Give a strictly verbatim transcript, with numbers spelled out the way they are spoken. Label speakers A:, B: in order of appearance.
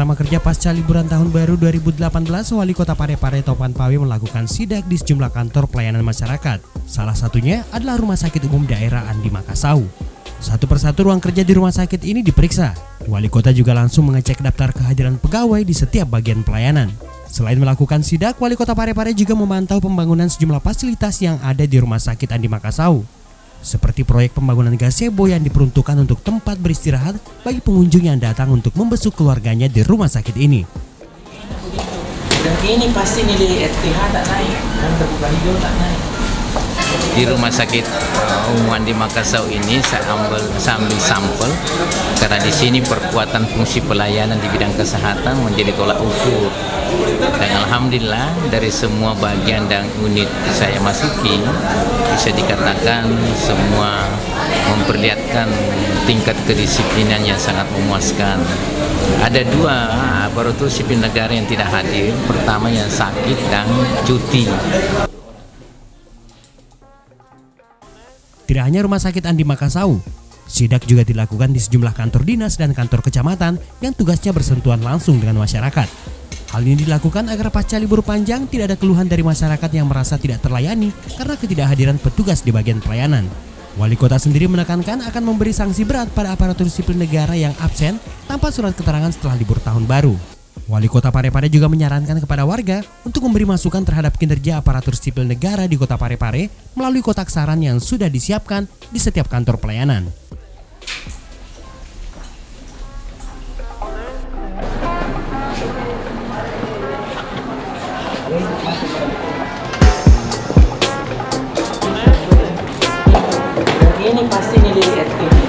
A: pertama kerja pasca liburan tahun baru dua ribu delapan belas, Wali Kota Parepare Topan Pawe melakukan sidak di sejumlah kantor pelayanan masyarakat. Salah satunya adalah Rumah Sakit Umum Daerah Andi Makassau. Satu persatu ruang kerja di rumah sakit ini diperiksa. Wali Kota juga langsung mengecek daftar kehadiran pegawai di setiap bagian pelayanan. Selain melakukan sidak, Wali Kota Parepare juga memantau pembangunan sejumlah fasilitas yang ada di Rumah Sakit Andi Makassau, seperti proyek pembangunan gazebo yang diperuntukkan untuk tempat beristirahat bagi pengunjung yang datang untuk membesuk keluarganya di rumah sakit ini.
B: Dan ini pasti nilai R T H tak naik, dan terbuka hijau tak naik.
C: Di Rumah Sakit Umum Andi Makassau ini saya ambil, saya ambil sampel karena di sini perkuatan fungsi pelayanan di bidang kesehatan menjadi tolak ukur. Dan alhamdulillah dari semua bagian dan unit saya masuki bisa dikatakan semua memperlihatkan tingkat kedisiplinan yang sangat memuaskan. Ada dua aparatur sipil negara yang tidak hadir, pertama yang sakit dan cuti.
A: Tidak hanya Rumah Sakit Andi Makassau, sidak juga dilakukan di sejumlah kantor dinas dan kantor kecamatan yang tugasnya bersentuhan langsung dengan masyarakat. Hal ini dilakukan agar pasca libur panjang tidak ada keluhan dari masyarakat yang merasa tidak terlayani karena ketidakhadiran petugas di bagian pelayanan. Wali Kota sendiri menekankan akan memberi sanksi berat pada aparatur sipil negara yang absen tanpa surat keterangan setelah libur tahun baru. Wali Kota Parepare juga menyarankan kepada warga untuk memberi masukan terhadap kinerja aparatur sipil negara di Kota Parepare melalui kotak saran yang sudah disiapkan di setiap kantor pelayanan.
B: Dan ini pasti nilai R T H.